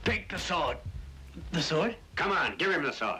Take the sword. The sword? Come on, give him the sword.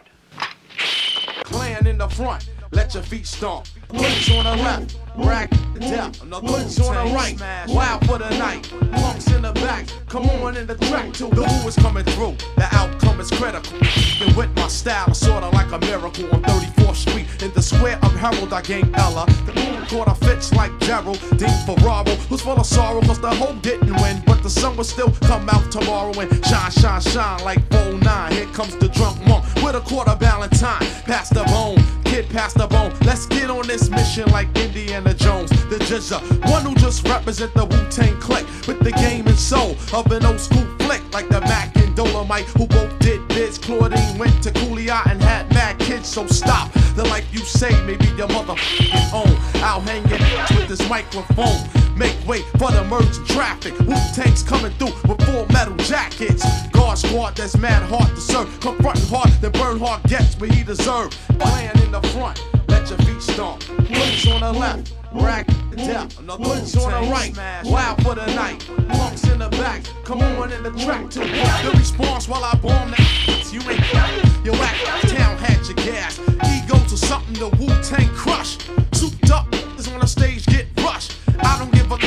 Clan in the front, let your feet stomp. Police on the left, rack to death. Another police on the right, wild for the night. Punks in the back, come on in the track too. The who is coming through, the outcome is critical. And with my style, sorta like a miracle on 34th Street. In the square of Herald, I gained Ella. The quarter fits like Gerald, Dean Ferraro, who's full of sorrow, cause the hope didn't win. But the sun will still come out tomorrow and shine, shine, shine like 09. Here comes the drunk monk with a quarter Valentine. Pass the bone, kid, pass the bone. Let's get on this mission like Indiana Jones. The Jizza, one who just represent the Wu-Tang clique with the game and soul of an old school flick like the Mac and Dolomite, who both did bids. Claudine went to Cooley-Eye and had mad kids, so stop. The life you say may be your motherfucking own. I'll hang your with this microphone. Make way for the merging traffic. Wu-Tang's coming through with full metal jackets. Guard squad that's mad hard to serve. Confronting hard, then burn hard gets what he deserved. Playing in the front, let your feet stomp. Police on the left, rack to death. Another police on the right, wild for the night. Punks in the back, come on in the track too. The response while I bomb the you ain't. Your act town had your gas. Ego to something the Wu-Tang crush. Souped up is on the stage, get rushed. I don't give a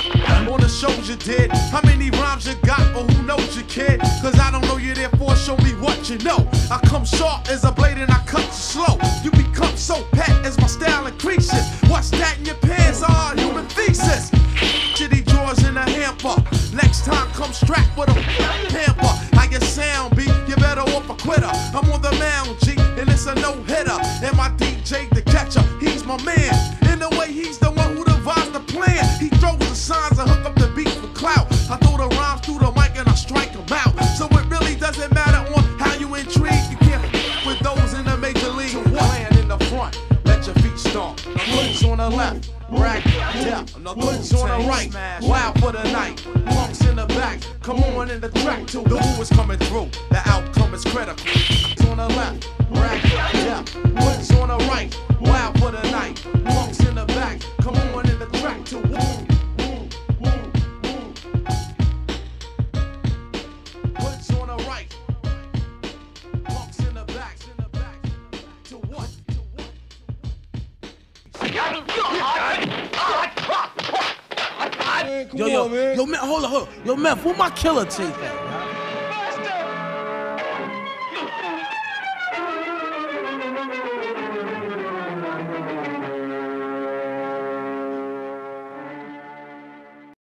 on the shows you did. How many rhymes you got, but who knows you, kid? Cause I don't know you, therefore show me what you know. I come sharp as a blade and I cut you slow. You become so pet as my style increases. What's that in your pants? Human thesis. Shitty drawers in a hamper. Next time come strapped with a pamper. How you sound, B? You better off a quitter. I'm on the mound, G, and it's a no-hitter. And my DJ, the catcher, he's my man. In the way, he's the one who devised the plan. He throws the signs and hook up the beat for clout. I throw the rhymes through the mic and I strike them out. So it really doesn't matter on how you intrigue. You can't with those in the major league. Playing in the front, let your feet stomp. Police on the left, rack death. Another police on the right, wild for the night. Punks in the back, come on in the track too. The who is coming through, the outcome is critical. Police on the left, rack death. Police on the right, wild for the night. Punks in the back, come on in the track too. Police on the right, punks in the back. To what? Yo, man, hold on. Yo, Meth, where my killer tape at?